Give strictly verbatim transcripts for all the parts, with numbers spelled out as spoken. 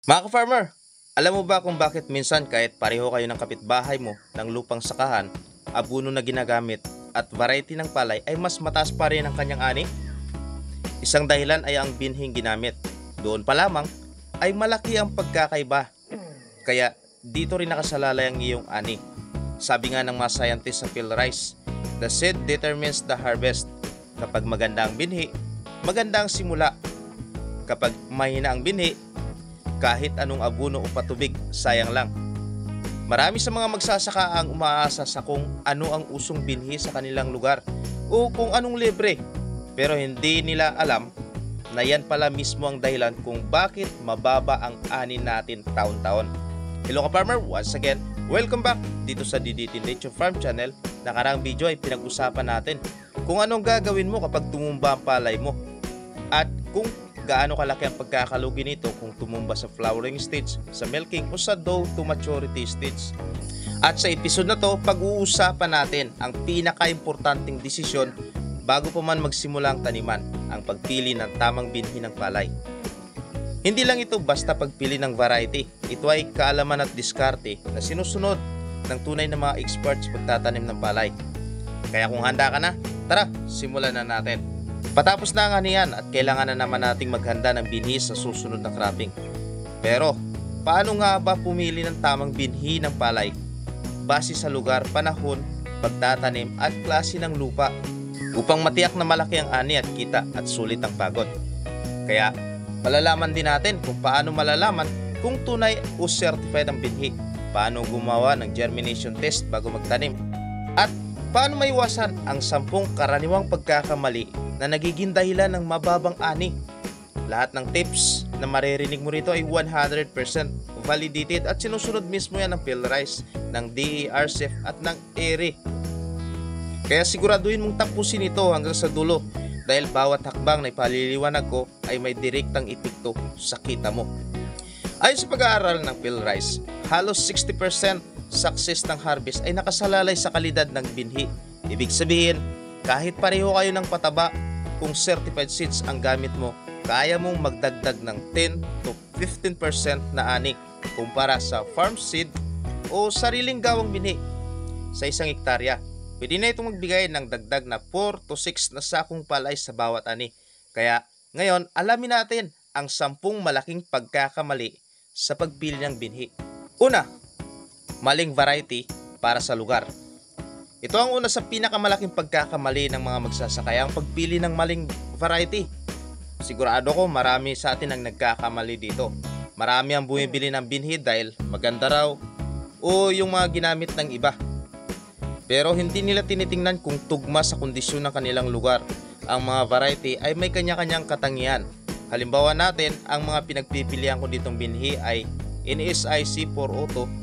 Mga ka-farmer, alam mo ba kung bakit minsan kahit pareho kayo ng kapitbahay mo ng lupang sakahan, abono na ginagamit at variety ng palay ay mas mataas pa rin ang kanyang ani? Isang dahilan ay ang binhing ginamit. Doon pa lamang ay malaki ang pagkakaiba. Kaya dito rin nakasalalay ang iyong ani. Sabi nga ng mga scientists sa PhilRice, the seed determines the harvest. Kapag maganda ang binhi, maganda ang simula. Kapag mahina ang binhi, kahit anong abono o patubig, sayang lang. Marami sa mga magsasaka ang umaasa sa kung ano ang usong binhi sa kanilang lugar o kung anong libre. Pero hindi nila alam na yan pala mismo ang dahilan kung bakit mababa ang ani natin taon-taon. Hello ka-farmer, once again, welcome back dito sa D D T Nature Farm Channel. Nakaraang video ay pinag-usapan natin kung anong gagawin mo kapag tumumba ang palay mo at kung gaano kalaki ang pagkakalugi nito kung tumumba sa flowering stage, sa milking o sa dough to maturity stage. At sa episode na to, pag-uusapan natin ang pinaka-importanting desisyon bago pa man magsimula ang taniman, ang pagpili ng tamang binhi ng palay. Hindi lang ito basta pagpili ng variety, ito ay kaalaman at diskarte na sinusunod ng tunay na mga experts pagtatanim ng palay. Kaya kung handa ka na, tara, simulan na natin. Patapos na ang anihan at kailangan na naman nating maghanda ng binhi sa susunod na cropping. Pero, paano nga ba pumili ng tamang binhi ng palay? Base sa lugar, panahon, pagtatanim at klase ng lupa upang matiyak na malaki ang ani at kita at sulit ang pagod. Kaya, malalaman din natin kung paano malalaman kung tunay o certified ang binhi, paano gumawa ng germination test bago magtanim, at paano maiwasan ang sampung karaniwang pagkakamali na nagiging dahilan ng mababang ani. Lahat ng tips na maririnig mo rito ay one hundred percent validated at sinusunod mismo yan ng PhilRice, ng D A R C F at ng E R I. Kaya siguraduhin mong tapusin ito hanggang sa dulo dahil bawat hakbang na ipaliliwanag ko ay may direktang epekto sa kita mo. Ayon sa pag-aaral ng PhilRice, halos sixty percent success ng harvest ay nakasalalay sa kalidad ng binhi. Ibig sabihin, kahit pareho kayo ng pataba, kung certified seeds ang gamit mo, kaya mong magdagdag ng ten to fifteen percent na ani kumpara sa farm seed o sariling gawang binhi. Sa isang hektarya, pwede na itong magbigay ng dagdag na four to six na sakong palay sa bawat ani. Kaya ngayon, alamin natin ang sampung malaking pagkakamali sa pagpili ng binhi. Una, maling variety para sa lugar. Ito ang una sa pinakamalaking pagkakamali ng mga magsasaka, ang pagpili ng maling variety. Sigurado ko marami sa atin ang nagkakamali dito. Marami ang bumibili ng binhi dahil maganda raw o yung mga ginamit ng iba. Pero hindi nila tinitingnan kung tugma sa kondisyon ng kanilang lugar. Ang mga variety ay may kanya-kanyang katangian. Halimbawa natin, ang mga pinagpipilian ko ditong binhi ay N S I C four oh two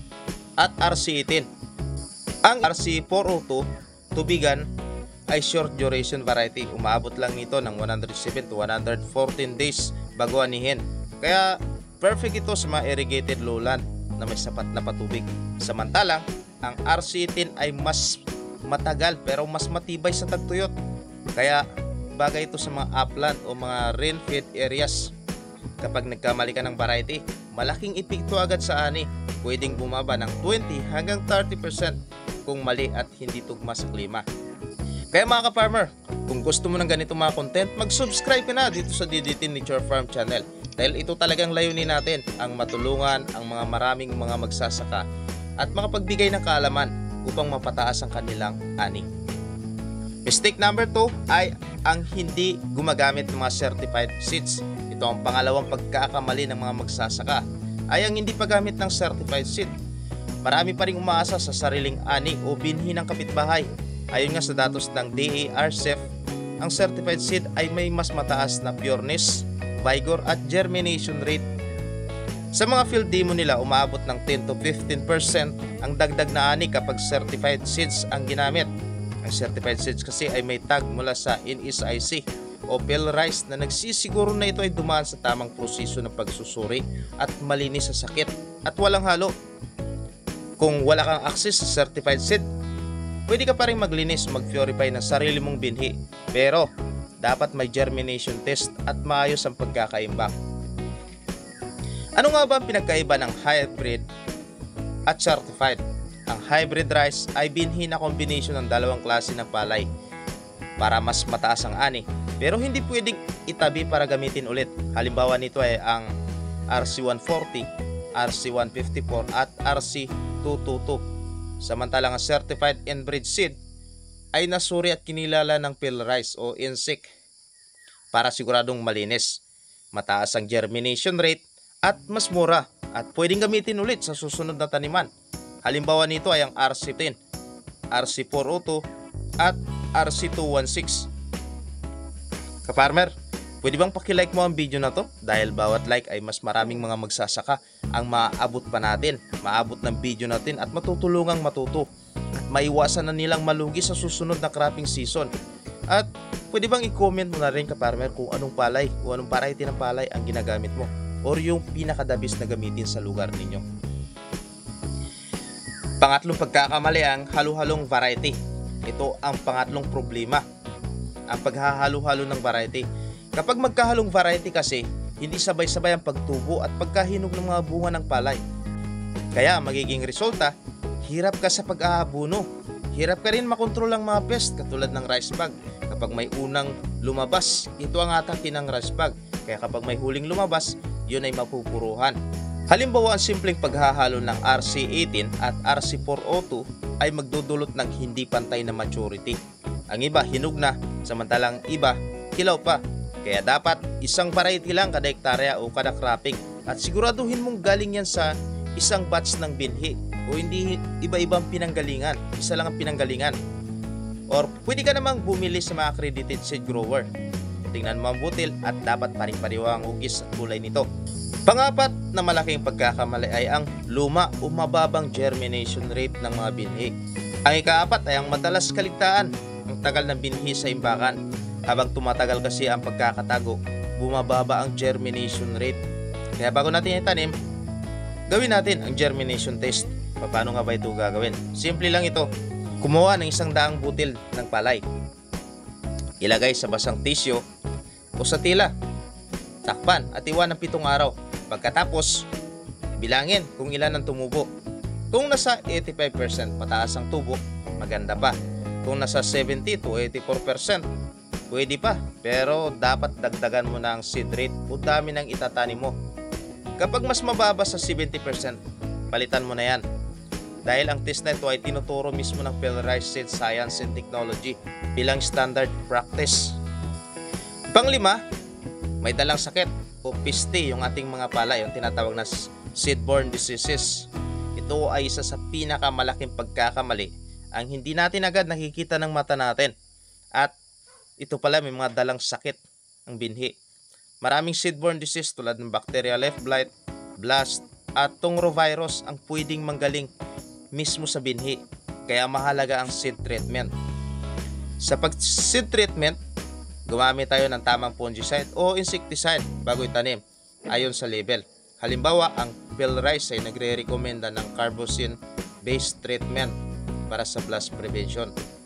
at R C eighteen. Ang R C four oh two, tubigan, ay short duration variety. Umaabot lang nito ng one hundred seven to one hundred fourteen days bago anihin. Kaya perfect ito sa mga irrigated lowland na may sapat na patubig. Samantalang, ang R C eighteen ay mas matagal pero mas matibay sa tagtuyot. Kaya bagay ito sa mga upland o mga rain-fed areas. Kapag nagkamali ka ng variety, malaking epekto agad sa ani. Pwedeng bumaba ng twenty hanggang thirty percent kung mali at hindi tugma sa klima. Kaya mga ka-farmer, kung gusto mo ng ganito mga content, mag-subscribe ka na dito sa D D T Nature Farm Channel. Dahil ito talagang layunin natin, ang matulungan ang mga maraming mga magsasaka at makapagbigay ng kaalaman upang mapataas ang kanilang ani. Mistake number two ay ang hindi gumagamit ng mga certified seeds. Ito ang pangalawang pagkakamali ng mga magsasaka, ay ang hindi paggamit ng certified seed. Marami pa ring umaasa sa sariling ani o binhi ng kapitbahay. Ayon nga sa datos ng D A R C F, ang certified seed ay may mas mataas na pureness, vigor at germination rate. Sa mga field demo nila, umaabot ng ten to fifteen percent ang dagdag na ani kapag certified seeds ang ginamit. Ang certified seeds kasi ay may tag mula sa N S I C o PhilRice na nagsisiguro na ito ay dumaan sa tamang proseso ng pagsusuri at malinis sa sakit at walang halo. Kung wala kang access sa certified seed, pwede ka pa rin maglinis o mag-purify ng sarili mong binhi. Pero, dapat may germination test at maayos ang pagkakaimbak. Ano nga ba ang pinagkaiba ng hybrid at certified? Ang hybrid rice ay binhi na combination ng dalawang klase ng palay para mas mataas ang ani, pero hindi pwedeng itabi para gamitin ulit. Halimbawa nito ay ang R C one forty, R C one fifty-four at R C two twenty-two. Samantalang ang certified inbred seed ay nasuri at kinilala ng field rice o insect para siguradong malinis, mataas ang germination rate at mas mura at pwedeng gamitin ulit sa susunod na taniman. Halimbawa nito ay ang R C ten, R C four oh two at R C two sixteen. Ka-farmer, pwede bang pakilike mo ang video na to? Dahil bawat like ay mas maraming mga magsasaka ang maaabot pa natin, maabot ng video natin at matutulungang matuto at maiwasan na nilang malugi sa susunod na cropping season. At pwede bang i-comment mo na rin, ka-farmer, kung anong palay o anong variety ng palay ang ginagamit mo or yung pinakadabis na gamitin sa lugar ninyo. Pangatlong pagkakamali ang halo-halong variety. Ito ang pangatlong problema, ang paghahalo-halo ng variety. Kapag magkahalong variety kasi, hindi sabay-sabay ang pagtubo at pagkahinog ng mga bunga ng palay. Kaya magiging resulta, hirap ka sa pag-aabuno. Hirap ka rin makontrol ang mga pest katulad ng rice bug. Kapag may unang lumabas, ito ang atake ng rice bug. Kaya kapag may huling lumabas, yun ay mapupuruhan. Halimbawa, ang simpleng paghahalo ng R C eighteen at R C four oh two ay magdudulot ng hindi pantay na maturity. Ang iba hinog na, samantalang iba hilaw pa. Kaya dapat isang variety lang kada hektarya o kada cropping at siguraduhin mong galing yan sa isang batch ng binhi o hindi iba-ibang pinanggalingan, isa lang ang pinanggalingan. Or pwede ka namang bumili sa mga accredited seed grower. Tingnan mo ang butil at dapat pari-pariwa ang hugis at kulay nito. Pangapat na malaking pagkakamali ay ang luma o mababang germination rate ng mga binhi. Ang ikaapat ay ang madalas kaligtaan, ang tagal ng binhi sa imbakan. Habang tumatagal kasi ang pagkakatago, bumababa ang germination rate. Kaya bago natin itanim, gawin natin ang germination test. Paano nga ba ito gagawin? Simple lang ito. Kumuha ng isang daang butil ng palay. Ilagay sa basang tissue o sa tila. Takpan at iwan ng pitong araw. Pagkatapos, bilangin kung ilan ang tumubo. Kung nasa eighty-five percent pataas ang tubo, maganda pa. Kung nasa seventy to eighty-four percent, pwede pa. Pero dapat dagdagan mo na ang seed rate o dami ng itatanim mo. Kapag mas mababa sa seventy percent, palitan mo na yan. Dahil ang test na ito ay tinuturo mismo ng Pelrice Seed Science and Technology bilang standard practice. Panglima, may dalang sakit o piste yung ating mga palay, yung tinatawag na seedborne diseases. Ito ay isa sa pinakamalaking pagkakamali ang hindi natin agad nakikita ng mata natin. At ito pala may mga dalang sakit ang binhi. Maraming seedborne disease tulad ng bacteria leaf blight, blast at tungrovirus ang pwedeng manggaling mismo sa binhi. Kaya mahalaga ang seed treatment. Sa pag-seed treatment, gumamit tayo ng tamang fungicide o insecticide bago itanim ayon sa label. Halimbawa, ang Pelrice ay nagre-recommenda ng carbocin-based treatment para sa blast prevention.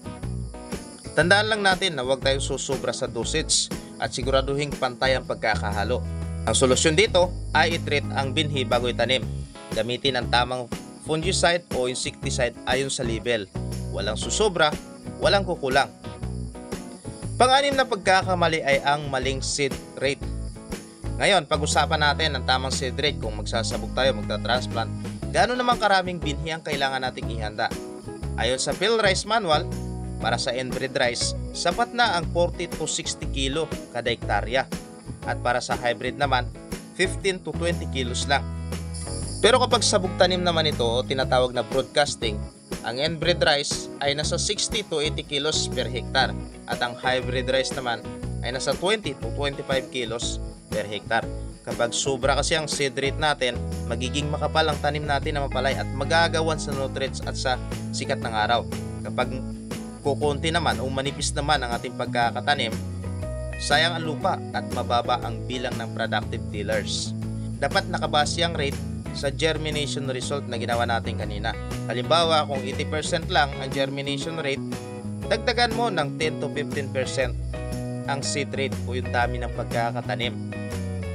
Tandaan lang natin na huwag tayong susobra sa dosage at siguraduhin pantay ang pagkakahalo. Ang solusyon dito ay i-treat ang binhi bago itanim. Gamitin ang tamang fungicide o insecticide ayon sa label. Walang susobra, walang kukulang. Pang-anim na pagkakamali ay ang maling seed rate. Ngayon, pag-usapan natin ang tamang seed rate kung magsasabog tayo, magta-transplant. Gaano naman karaming binhi ang kailangan nating ihanda? Ayon sa Pelrice Manual, para sa inbred rice, sapat na ang forty to sixty kilo kada hektarya. At para sa hybrid naman, fifteen to twenty kilos lang. Pero kapag sabog tanim naman ito o tinatawag na broadcasting, ang inbred rice ay nasa sixty to eighty kilos per hektar at ang hybrid rice naman ay nasa twenty to twenty-five kilos per hektar. Kapag sobra kasi ang seed rate natin, magiging makapal ang tanim natin na mapalay at magagawan sa nutrients at sa sikat ng araw. Kapag kukunti naman o manipis naman ang ating pagkakatanim, sayang ang lupa at mababa ang bilang ng productive tillers. Dapat nakabase ang rate sa germination result na ginawa natin kanina. Halimbawa, kung eighty percent lang ang germination rate, dagdagan mo ng ten to fifteen percent ang seed rate o yung dami ng pagkakatanim.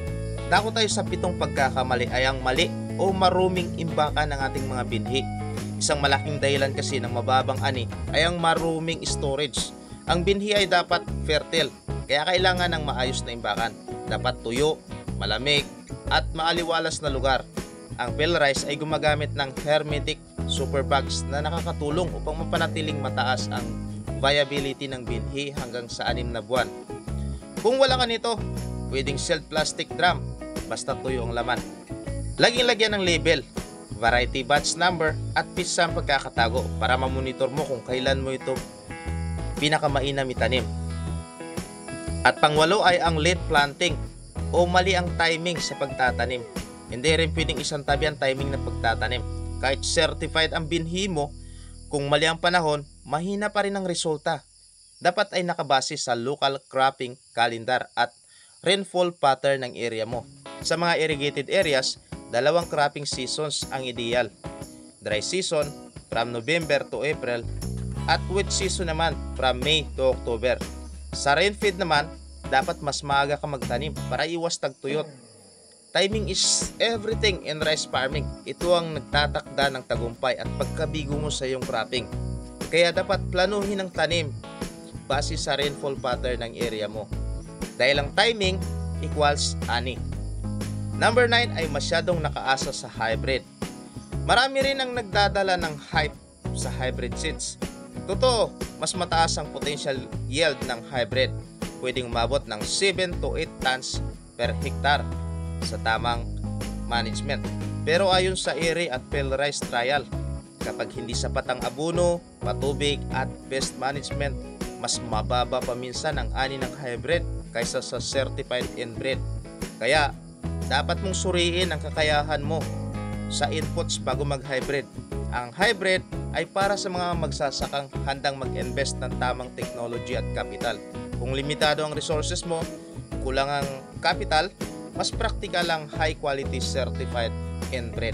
Dako tayo sa pitong pagkakamali ay ang mali o maruming imbakan ng ating mga binhi. Isang malaking dahilan kasi ng mababang ani ay ang maruming storage. Ang binhi ay dapat fertile, kaya kailangan ng maayos na imbakan. Dapat tuyo, malamig, at maaliwalas na lugar. Ang pearl rice ay gumagamit ng hermetic super bags na nakakatulong upang mapanatiling mataas ang viability ng binhi hanggang sa anim na buwan. Kung wala ka nito, pwedeng sealed plastic drum, basta tuyo ang laman. Laging lagyan ng label, variety batch number at pisa ang pagkakatago para mamonitor mo kung kailan mo ito pinakamainam itanim. At pangwalo ay ang late planting o mali ang timing sa pagtatanim. Hindi rin pwedeng isang tabi ang timing ng pagtatanim. Kahit certified ang binhi mo, kung mali ang panahon, mahina pa rin ang resulta. Dapat ay nakabase sa local cropping calendar at rainfall pattern ng area mo. Sa mga irrigated areas, dalawang cropping seasons ang ideal. Dry season from November to April at wet season naman from May to October. Sa rainfed naman, dapat mas maaga ka magtanim para iwas tagtuyot. Timing is everything in rice farming. Ito ang nagtatakda ng tagumpay at pagkabigo mo sa iyong cropping. Kaya dapat planuhin ang tanim base sa rainfall pattern ng area mo. Dahil ang timing equals ani. Number nine ay masyadong nakaasa sa hybrid. Marami rin ang nagdadala ng hype sa hybrid seeds. Totoo, mas mataas ang potential yield ng hybrid. Pwedeng umabot ng seven to eight tons per hectare sa tamang management. Pero ayon sa E R I at Pearl Rice Trial, kapag hindi sapat ang abono, patubig at pest management, mas mababa pa minsan ang ani ng hybrid kaysa sa certified inbred. Kaya dapat mong suriin ang kakayahan mo sa inputs bago mag-hybrid. Ang hybrid ay para sa mga magsasakang handang mag-invest ng tamang technology at capital. Kung limitado ang resources mo, kulang ang capital, mas practical ang high quality certified inbred.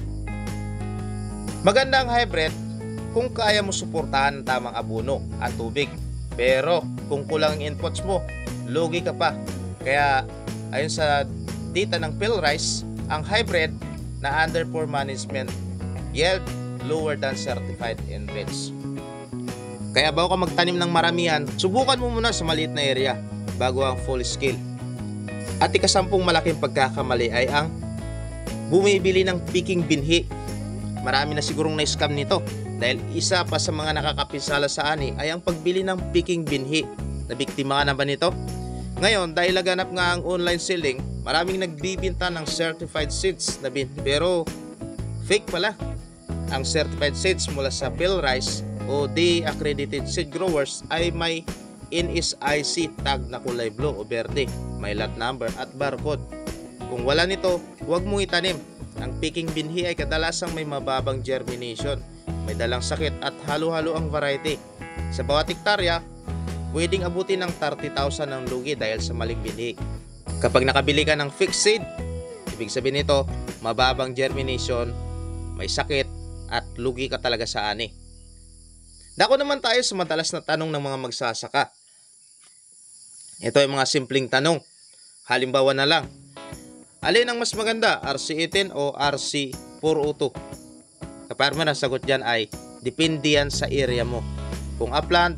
Maganda ang hybrid kung kaya mo suportahan ang tamang abono at tubig. Pero kung kulang ang inputs mo, lugi ka pa. Kaya ayon sa data ng Pearl Rice, ang hybrid na under poor management yield lower than certified inbreds. Kaya bago ka magtanim ng maramihan, subukan mo muna sa maliit na area bago ang full scale. At ikasampung malaking pagkakamali ay ang bumibili ng picking binhi. Marami na sigurong na-scam nito dahil isa pa sa mga nakakapinsala sa ani ay ang pagbili ng picking binhi. Nabiktima ka na ba nito? Ngayon, dahil laganap nga ang online selling, maraming nagbibinta ng certified seeds na binhi pero fake pala. Ang certified seeds mula sa Pearl Rice o D-accredited seed growers ay may N S I C tag na kulay blue o berde, may lot number at barcode. Kung wala nito, huwag mong itanim. Ang picking binhi ay kadalasang may mababang germination, may dalang sakit at halo-halo ang variety. Sa bawat hektarya, pwedeng abutin ng thirty thousand ang lugi dahil sa maling binhi. Kapag nakabili ka ng fixed seed, ibig sabihin nito, mababang germination, may sakit, at lugi ka talaga sa ani. Dako naman tayo sa madalas na tanong ng mga magsasaka. Ito ay mga simpleng tanong. Halimbawa na lang, alin ang mas maganda, R C eighteen o R C four oh two? Kaparma, ang sagot dyan ay depende yan sa area mo. Kung upland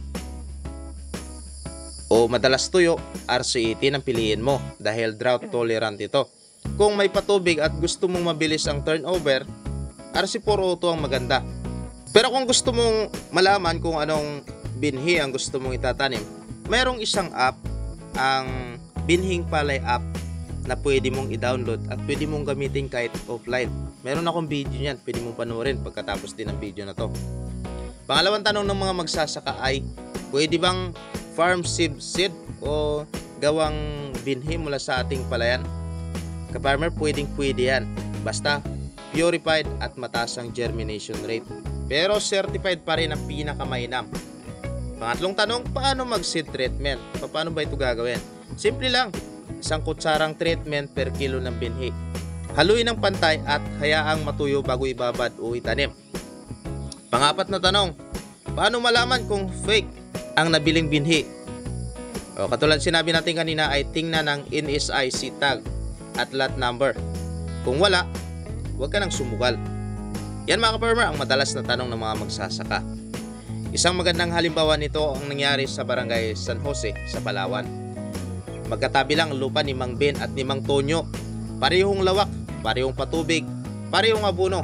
o madalas tuyo, R C eighteen ang piliin mo dahil drought tolerant ito. Kung may patubig at gusto mong mabilis ang turnover, R C four oh two ang maganda. Pero kung gusto mong malaman kung anong binhi ang gusto mong itatanim, mayroong isang app, ang Binhing Palay app, na pwede mong i-download at pwede mong gamitin kahit offline. Meron akong video niyan, pwede mong panoorin pagkatapos din ng video na to. Pangalawang tanong ng mga magsasaka ay, pwede bang farm seed seed o gawang binhi mula sa ating palayan? Kaparmer, pwedeng pwede yan. Basta purified at mataas ang germination rate. Pero certified pa rin ang pinakamainam. Pangatlong tanong, paano mag-seed treatment? Paano ba ito gagawin? Simple lang, isang kutsarang treatment per kilo ng binhi. Haluin ng pantay at hayaang matuyo bago ibabad o itanim. Pangapat na tanong, paano malaman kung fake ang nabiling binhi? O, katulad sinabi natin kanina ay tingnan ng N S I C tag. at lot number. Kung wala, huwag ka nang sumugal. Yan mga ka-farmer ang madalas na tanong ng mga magsasaka. Isang magandang halimbawa nito ang nangyari sa barangay San Jose sa Palawan. Magkatabi lang ang lupa ni Mang Ben at ni Mang Tonyo. Parehong lawak, parehong patubig, parehong abono.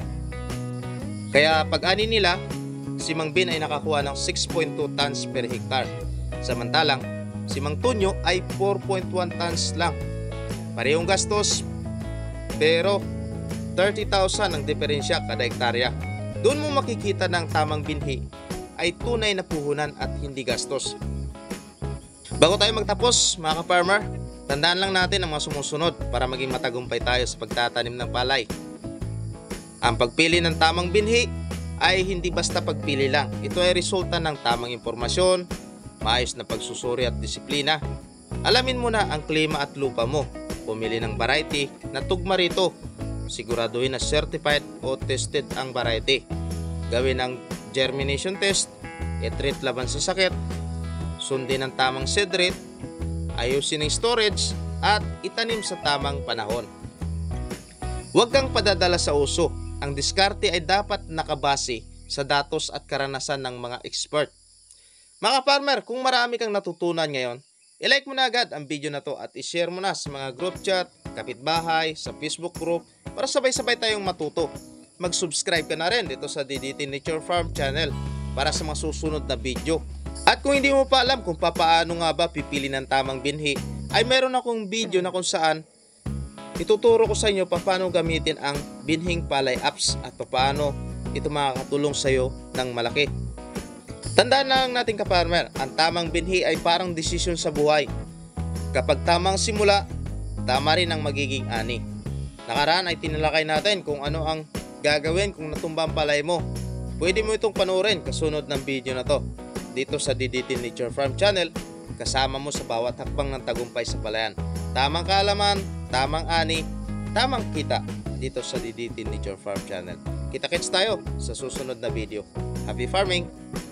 Kaya pag-ani nila, si Mang Ben ay nakakuha ng six point two tons per hectare. Samantalang, si Mang Tonyo ay four point one tons lang. Parehong gastos, pero thirty thousand ang diferensya kada hektarya. Doon mo makikita ng tamang binhi ay tunay na puhunan at hindi gastos. Bago tayo magtapos mga ka-farmer, tandaan lang natin ang mga sumusunod para maging matagumpay tayo sa pagtatanim ng palay. Ang pagpili ng tamang binhi ay hindi basta pagpili lang. Ito ay resulta ng tamang impormasyon, maayos na pagsusuri at disiplina. Alamin mo na ang klima at lupa mo. Pumili ng variety na tugma rito. Siguraduhin na certified o tested ang variety. Gawin ang germination test, i-treat laban sa sakit, sundin ang tamang seed rate, ayusin ang storage, at itanim sa tamang panahon. Huwag kang padadala sa uso. Ang diskarte ay dapat nakabase sa datos at karanasan ng mga expert. Mga farmer, kung marami kang natutunan ngayon, i-like mo na agad ang video na to at i-share mo na sa mga group chat, kapitbahay, sa Facebook group para sabay-sabay tayong matuto. Mag-subscribe ka na rin dito sa D D T Nature Farm channel para sa mga susunod na video. At kung hindi mo pa alam kung paano nga ba pipili ng tamang binhi, ay meron akong video na kung saan ituturo ko sa inyo paano gamitin ang binhing palay apps at paano ito makakatulong sa iyo ng malaki. Tandaan lang natin ka-farmer, ang tamang binhi ay parang desisyon sa buhay. Kapag tamang simula, tama rin ang magiging ani. Nakaraan ay tinalakay natin kung ano ang gagawin kung natumba ang palay mo. Pwede mo itong panoorin kasunod ng video na to dito sa D D T Nature Farm channel, kasama mo sa bawat hakbang ng tagumpay sa palayan. Tamang kaalaman, tamang ani, tamang kita dito sa D D T Nature Farm channel. Kita-kits tayo sa susunod na video. Happy farming!